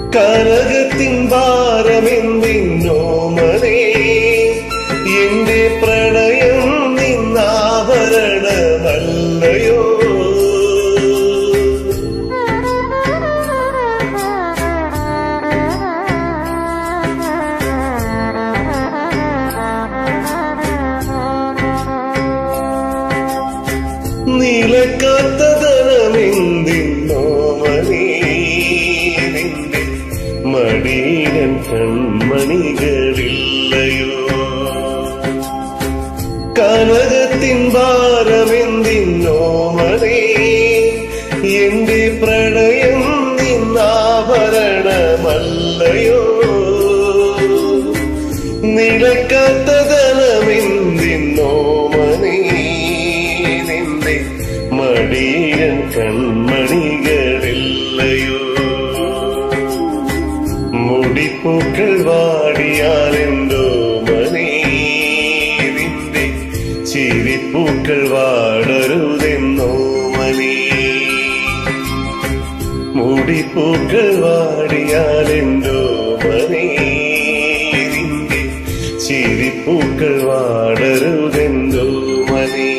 കനകത്തിൻ ഭാരമെന്തിന്നോമനേ എന്റെ പ്രണയം നിന്നാഭരണമല്ലയോ നിലക്കാത്ത ധനമെന്തിന്നോമനേ നിന്റെ മടിയൻ കൺമണികളില്ലയോ കനകത്തിൻ ഭാരമെന്തിന്നോമനേ എന്റെ പ്രണയം നിന്നാഭരണമല്ലയോ നിലക്കാത്ത ധനമെന്തിന്നോമനേ നിന്റെ മടിയൻ കൺമണികളില്ലയോ മുടിപ്പൂക്കൾ വാടിയാലെന്തോ മനേ നിന്റെ ചിരിപ്പൂക്കൾ വാടരുതെന്നോ മനേ മുടിപ്പൂക്കൾ വാടിയാലെന്തോ മനേ നിന്റെ ചിരിപ്പൂക്കൾ വാടരുതെന്തോ മനേ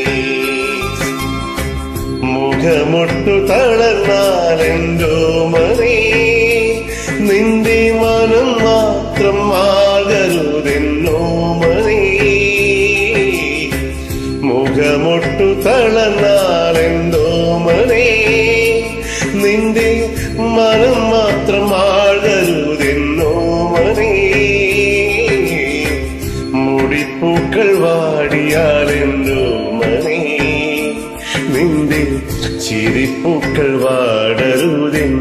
മുഖമൊട്ടു തളർന്നാലെന്തോ മനേ നിന്റെ മനം മാത്രം ആകരുതെന്നോ മനേ മുഖമൊട്ടു തളർന്നാലെന്തോ മനേ നിന്റെ മനം മാത്രം ആകരുതെന്നോ മനേ മുടിപ്പൂക്കൾ വാടിയാലെന്തോ മനേ നിന്റെ ചിരിപ്പൂക്കൾ വാടരുതെന്നോ